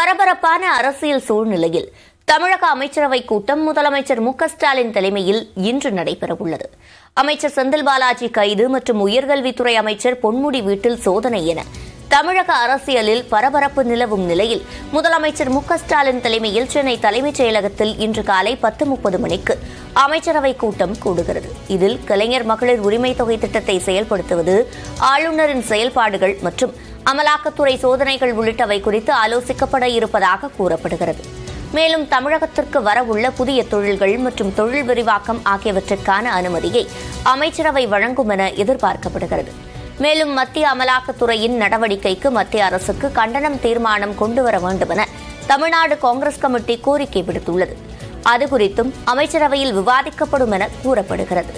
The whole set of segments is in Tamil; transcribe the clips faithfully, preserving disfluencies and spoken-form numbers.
பரபரப்பான அரசியல் சூழ்நிலையில் தமிழக அமைச்சரவை கூட்டம் முதலமைச்சர் மு க ஸ்டாலின் தலைமையில் இன்று நடைபெறவுள்ளது. அமைச்சர் செந்தில் பாலாஜி கைது மற்றும் உயர்கல்வித்துறை அமைச்சர் பொன்முடி வீட்டில் சோதனை என தமிழக அரசியலில் பரபரப்பு நிலவும் நிலையில் முதலமைச்சர் மு க ஸ்டாலின் தலைமையில் சென்னை தலைமைச் செயலகத்தில் இன்று காலை பத்து முப்பது மணிக்கு அமைச்சரவை கூட்டம் கூடுகிறது. இதில் கலைஞர் மகளிர் உரிமை தொகை திட்டத்தை செயல்படுத்துவது, ஆளுநரின் செயல்பாடுகள் மற்றும் அமலாக்கத்துறை சோதனைகள் உள்ளிட்டவை குறித்து ஆலோசிக்கப்பட இருப்பதாக கூறப்படுகிறது. மேலும் தமிழகத்திற்கு வரவுள்ள புதிய தொழில்கள் மற்றும் தொழில் விரிவாக்கம் ஆகியவற்றிற்கான அனுமதியை அமைச்சரவை வழங்கும் என எதிர்பார்க்கப்படுகிறது. மேலும் மத்திய அமலாக்கத்துறையின் நடவடிக்கைக்கு மத்திய அரசுக்கு கண்டனம் தீர்மானம் கொண்டுவர வேண்டும் என தமிழ்நாடு காங்கிரஸ் கமிட்டி கோரிக்கை விடுத்துள்ளது. அது குறித்தும் அமைச்சரவையில் விவாதிக்கப்படும் என கூறப்படுகிறது.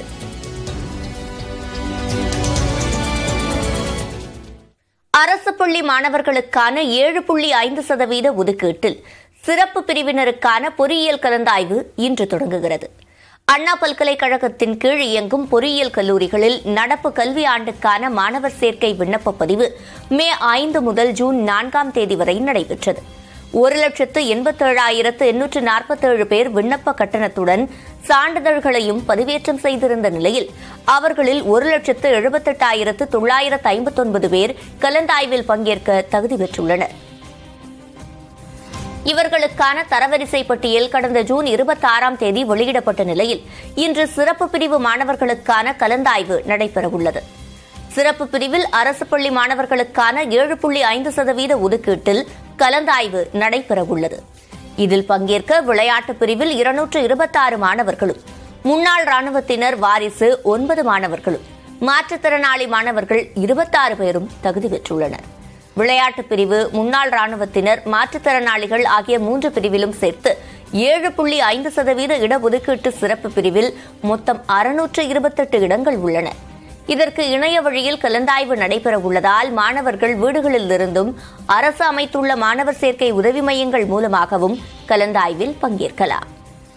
அரசு பள்ளி மாணவர்களுக்கான ஏழு புள்ளி ஐந்து சதவீத ஒதுக்கீட்டில் சிறப்பு பிரிவினருக்கான பொறியியல் கலந்தாய்வு இன்று தொடங்குகிறது. அண்ணா பல்கலைக்கழகத்தின் கீழ் இயங்கும் பொறியியல் கல்லூரிகளில் நடப்பு கல்வி ஆண்டுக்கான மாணவர் சேர்க்கை விண்ணப்ப பதிவு மே ஐந்து முதல் ஜூன் நான்காம் தேதி வரை நடைபெற்றது. ஒரு லட்சத்து எண்பத்தேழாயிரத்து எண்ணூற்று நாற்பத்தேழு பேர் விண்ணப்ப கட்டணத்துடன் சான்றிதழ்களையும் பதிவேற்றம் செய்திருந்த நிலையில் அவர்களில் ஒரு லட்சத்து எழுபத்தெட்டாயிரத்து தொள்ளாயிரத்து ஐம்பத்தொன்பது பேர் கலந்தாய்வில் பங்கேற்க தகுதி பெற்றுள்ளனர். இவர்களுக்கான தரவரிசை பட்டியல் கடந்த ஜூன் இருபத்தி ஆறாம் தேதி வெளியிடப்பட்ட நிலையில் இன்று சிறப்பு பிரிவு மாணவர்களுக்கான கலந்தாய்வு நடைபெறவுள்ளது. சிறப்பு பிரிவில் அரசு பள்ளி மாணவர்களுக்கான ஏழு புள்ளி ஐந்து சதவீத ஒதுக்கீட்டில் கலந்தாய்வு நடைபெறவுள்ளது. இதில் பங்கேற்க விளையாட்டு பிரிவில் இருநூற்று இருபத்தாறு மாணவர்களும், முன்னாள் ராணுவத்தினர் வாரிசு ஒன்பது மாணவர்களும், மாற்றுத்திறனாளி மாணவர்கள் இருபத்தாறு பேரும் தகுதி பெற்றுள்ளனர். விளையாட்டு பிரிவு, முன்னாள் ராணுவத்தினர், மாற்றுத்திறனாளிகள் ஆகிய மூன்று பிரிவிலும் சேர்த்து ஏழு புள்ளி ஐந்து சதவீத இடஒதுக்கீட்டு சிறப்பு பிரிவில் மொத்தம் அறுநூற்று இருபத்தெட்டு இடங்கள் உள்ளன. இதற்கு இணைய வழியில் கலந்தாய்வு நடைபெறவுள்ளதால் மாணவர்கள் வீடுகளில் இருந்தும் அரசு அமைத்துள்ள மாணவர் சேர்க்கை உதவி மையங்கள் மூலமாகவும் கலந்தாய்வில் பங்கேற்கலாம்.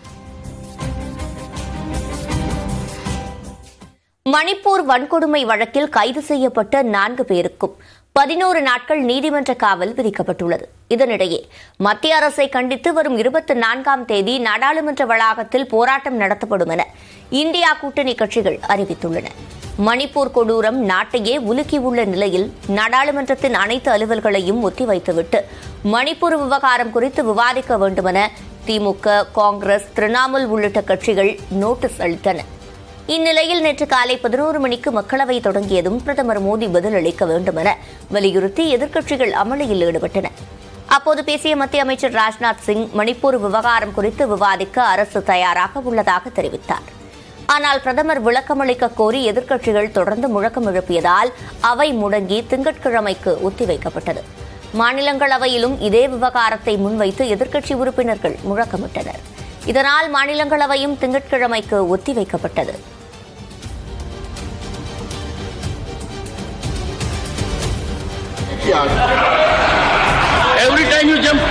மணிப்பூர் வன்கொடுமை வழக்கில் கைது செய்யப்பட்ட நான்கு பேருக்கும் பதினோரு நாட்கள் நீதிமன்ற காவல் விதிக்கப்பட்டுள்ளது. இதனிடையே மத்திய அரசை கண்டித்து வரும் இருபத்தி நான்காம் தேதி நாடாளுமன்ற வளாகத்தில் போராட்டம் நடத்தப்படும் என இந்தியா கூட்டணி கட்சிகள் அறிவித்துள்ளன. மணிப்பூர் கொடூரம் நாட்டையே உலுக்கியுள்ள நிலையில் நாடாளுமன்றத்தின் அனைத்து அலுவல்களையும் ஒத்திவைத்துவிட்டு மணிப்பூர் விவகாரம் குறித்து விவாதிக்க வேண்டும் என திமுக, காங்கிரஸ், திரிணாமுல் உள்ளிட்ட கட்சிகள் நோட்டீஸ் அளித்தன. இந்நிலையில் நேற்று காலை பதினோரு மணிக்கு மக்களவை தொடங்கியதும் பிரதமர் மோடி பதிலளிக்க வேண்டும் என வலியுறுத்தி எதிர்க்கட்சிகள் அமளியில் ஈடுபட்டன. அப்போது பேசிய மத்திய அமைச்சர் ராஜ்நாத் சிங் மணிப்பூர் விவகாரம் குறித்து விவாதிக்க அரசு தயாராக உள்ளதாக தெரிவித்தார். ஆனால் பிரதமர் விளக்கமளிக்க கோரி எதிர்க்கட்சிகள் தொடர்ந்து முழக்கம் எழுப்பியதால் அவை முடங்கி திங்கட்கிழமைக்கு ஒத்திவைக்கப்பட்டது. மாநிலங்களவையிலும் இதே விவகாரத்தை முன்வைத்து எதிர்க்கட்சி உறுப்பினர்கள் முழக்கமிட்டனர். இதனால் மாநிலங்களவையும் திங்கட்கிழமைக்கு ஒத்திவைக்கப்பட்டது. Every time you jump.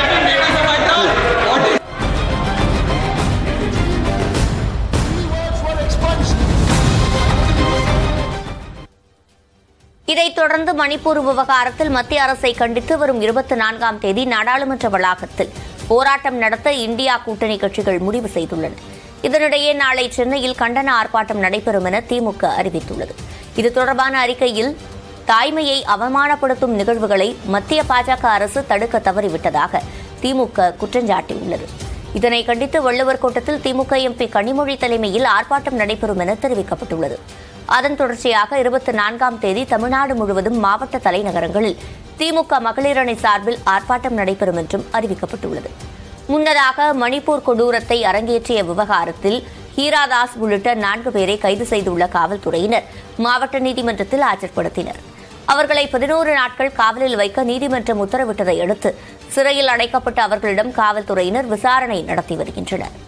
இதைத் தொடர்ந்து மணிப்பூர் விவகாரத்தில் மத்திய அரசை கண்டித்து வரும் இருபத்தி நான்காம் தேதி நாடாளுமன்ற வளாகத்தில் போராட்டம் நடத்த இந்தியா கூட்டணி கட்சிகள் முடிவு செய்துள்ளன. இதனிடையே நாளை சென்னையில் கண்டன ஆர்ப்பாட்டம் நடைபெறும் என திமுக அறிவித்துள்ளது. இது தொடர்பான அறிக்கையில் தாய்மையை அவமானப்படுத்தும் நிகழ்வுகளை மத்திய பாஜக அரசு தடுக்க தவறிவிட்டதாக திமுக குற்றஞ்சாட்டியுள்ளது. இதனை கண்டித்து வள்ளுவர் கோட்டத்தில் திமுக எம்பி கனிமொழி தலைமையில் ஆர்ப்பாட்டம் நடைபெறும் என தெரிவிக்கப்பட்டுள்ளது. அதன் தொடர்ச்சியாக இருபத்தி நான்காம் தேதி தமிழ்நாடு முழுவதும் மாவட்ட தலைநகரங்களில் திமுக மகளிர் அணி சார்பில் ஆர்ப்பாட்டம் நடைபெறும் என்றும் அறிவிக்கப்பட்டுள்ளது. முன்னதாக மணிப்பூர் கொடூரத்தை அரங்கேற்றிய விவகாரத்தில் ஹீராதாஸ் உள்ளிட்ட நான்கு பேரை கைது செய்துள்ள காவல்துறையினர் மாவட்ட நீதிமன்றத்தில் ஆஜர்படுத்தினர். அவர்களை பதினோரு நாட்கள் காவலில் வைக்க நீதிமன்றம் உத்தரவிட்டதை அடுத்து சிறையில் அடைக்கப்பட்ட அவர்களிடம் காவல்துறையினர் விசாரணை நடத்தி வருகின்றனர்.